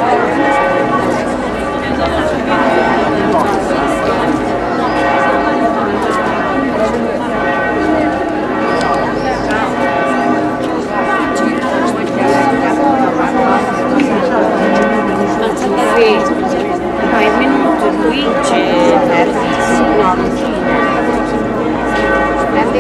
No, è venuto qui, c'è Ferris. No, non si prende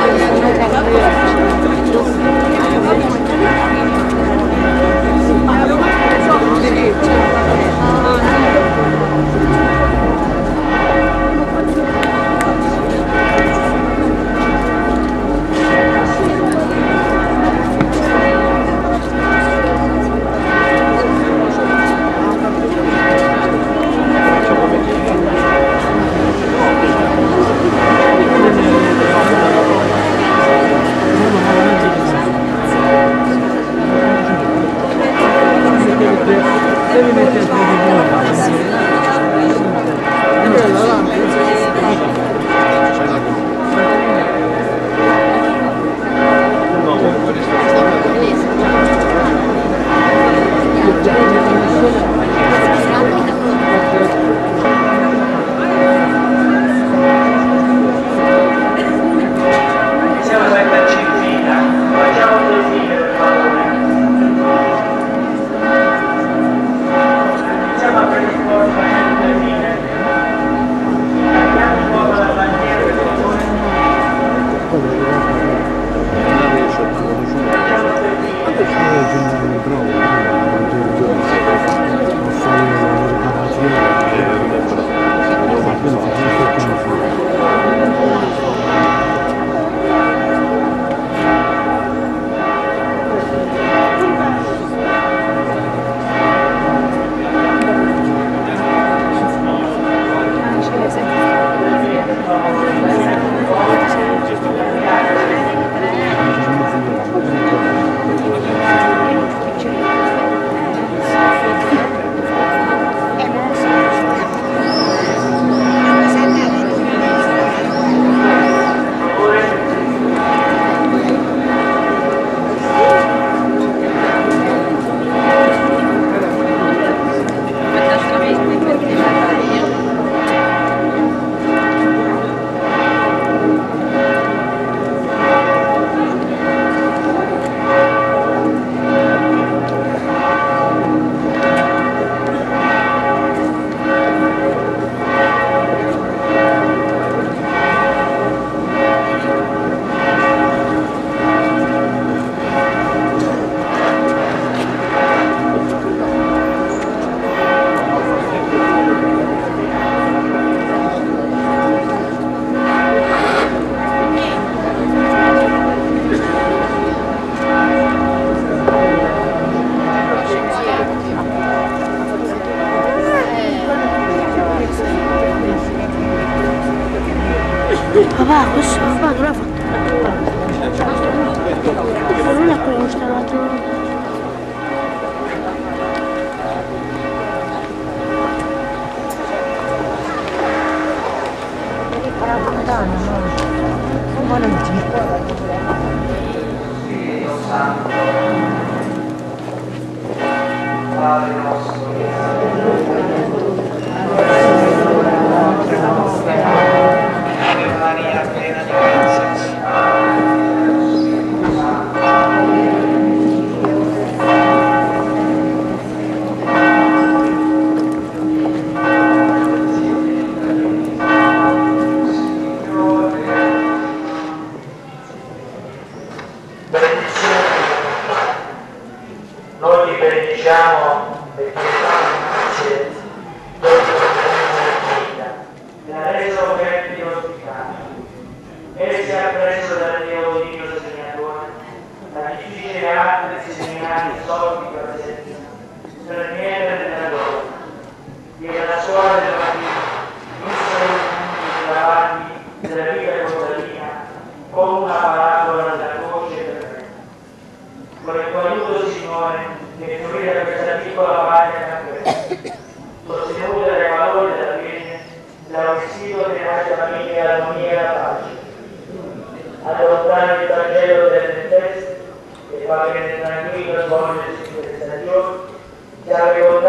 Papà, questo papà non l'ha fatto. Non è quello installato. Padre nostro, Maria piena di grazia,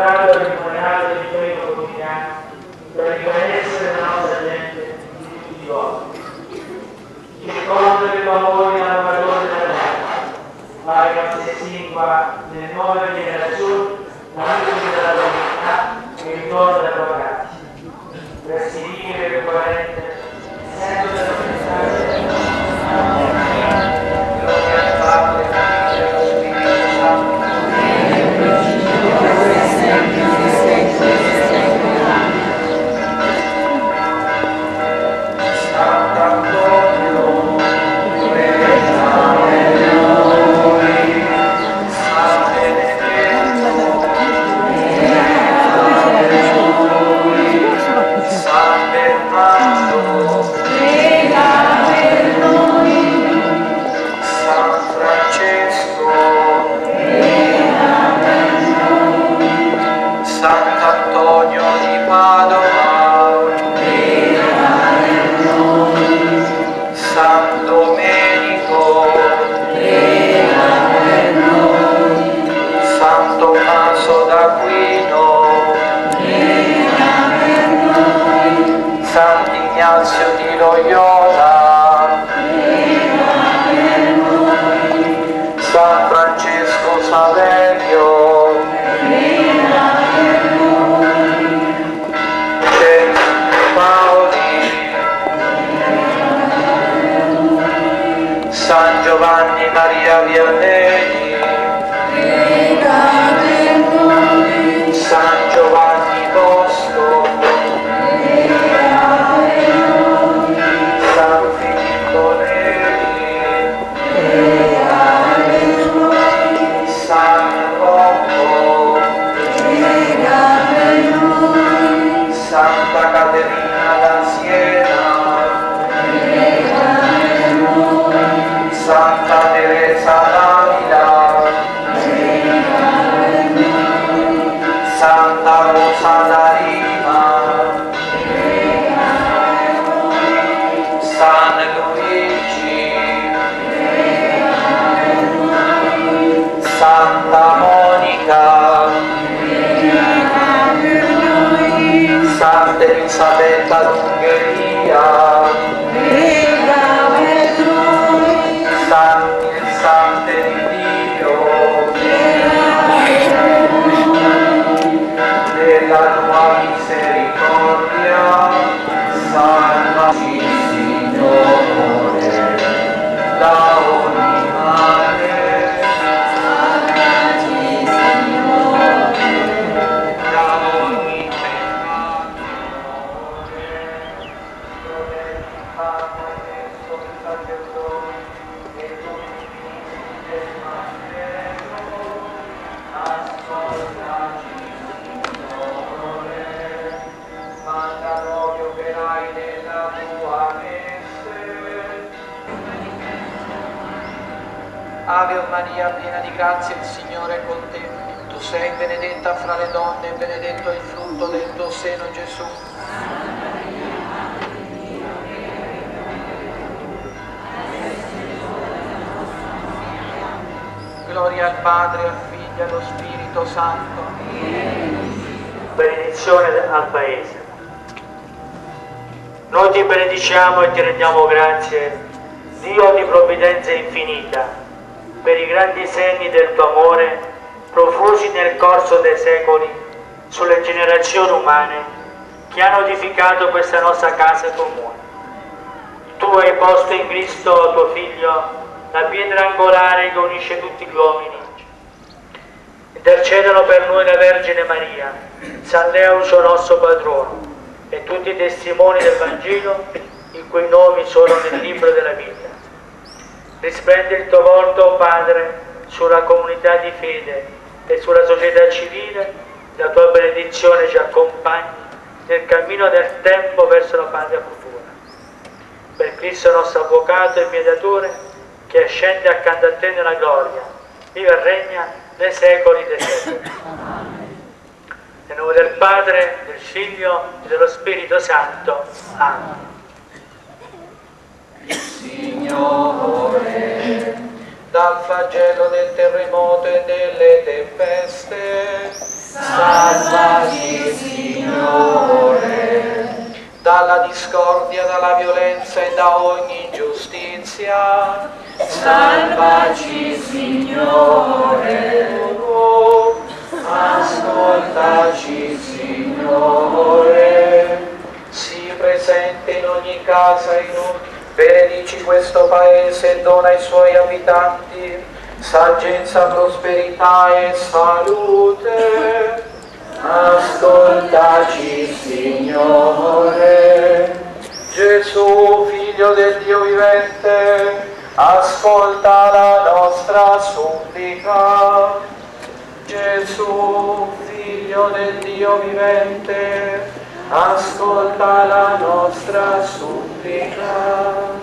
dato e rimunerato l'impegno quotidiano per il benessere della nostra gente di tutti i giorni. Ci ricordo che tu amori la valore della terra, ma che non si esingua nelle nuove generazioni la luce della tua vita e il dono della tua grazia. Per seguire e coerente, essendo della messaggio gloria al Padre, al Figlio e allo Spirito Santo. Sant'Ignazio di Loyola, San Francesco Saverio, Paoli, San Giovanni Maria Vianney, San Giovanni Bosco, San Filippo Neri, San Rocco, Santa Caterina da Siena, Santa Teresa d'Avila, Santa Rosa da Lima, San Luigi, Santa Monica, Santa Elisabetta d'Ungheria, Santi e Sante di Dio, della tua misericordia, salvaci Signore, da ogni male, da ogni peccato, glorificato adesso il sacerdote e tutti i ministri del Magistero, ascoltaci Signore, manda nuovi operai nella tua messe. Ave Maria, piena di grazia, il Signore è con te. Tu sei benedetta fra le donne e benedetto il frutto del tuo seno, Gesù. Gloria al Padre, al Figlio e allo Spirito Santo. Benedizione al Paese. Noi ti benediciamo e ti rendiamo grazie, Dio di provvidenza infinita, per i grandi segni del tuo amore profusi nel corso dei secoli sulle generazioni umane che hanno edificato questa nostra casa comune. Tu hai posto in Cristo, tuo Figlio, la pietra angolare che unisce tutti gli uomini. Intercedono per noi la Vergine Maria, San Leo suo nostro patrono, e tutti i testimoni del Vangelo, i cui nomi sono nel libro della vita. Risplende il tuo volto, Padre, sulla comunità di fede e sulla società civile, la tua benedizione ci accompagni nel cammino del tempo verso la patria futura. Per Cristo nostro Avvocato e Mediatore, che ascende accanto a te nella gloria, vive e regna nei secoli dei secoli. Nel nome del Padre, del Figlio e dello Spirito Santo. Amen. Signore, dal flagello del terremoto e delle tempeste, Salvaci, Signore, dalla discordia, dalla violenza e da ogni ingiustizia. Salvaci, Signore, oh, ascoltaci, Signore, sii presente in ogni casa e in ogni. Benedici questo paese e dona ai suoi abitanti saggezza, prosperità e salute. Ascoltaci, Signore. Gesù, Figlio del Dio vivente, ascolta la nostra supplica. Gesù, Figlio del Dio vivente, ascolta la nostra supplica.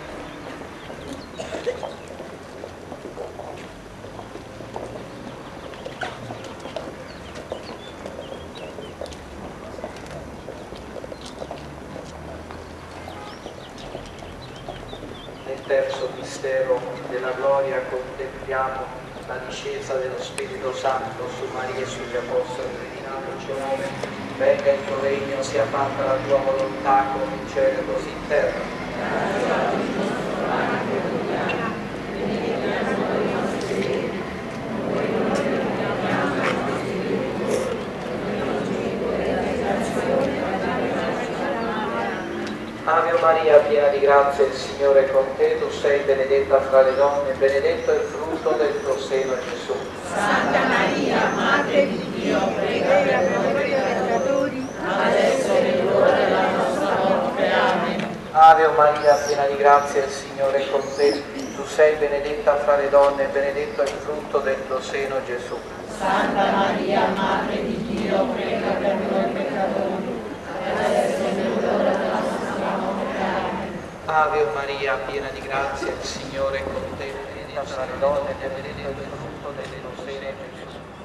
Nel terzo mistero della gloria contempliamo la discesa dello Spirito Santo su Maria e sugli Apostoli, predicatoci onore. Venga il tuo regno, sia fatta la tua volontà come in cielo e così in terra. Ave Maria, piena di grazia, il Signore è con te, tu sei benedetta fra le donne, benedetto è il frutto del tuo seno, Gesù. Santa Maria, Madre di Dio, prega per noi peccatori, adesso è l'ora della nostra morte. Amen. Ave Maria, piena di grazia, il Signore è con te, tu sei benedetta fra le donne, benedetto è il frutto del tuo seno, Gesù. Santa Maria, Madre di Dio, prega per noi peccatori, adesso è l'ora della nostra morte. Amen. Ave Maria, piena di grazia, il Signore è con te, benedetta fra le donne, benedetto è il frutto del tuo seno, Gesù.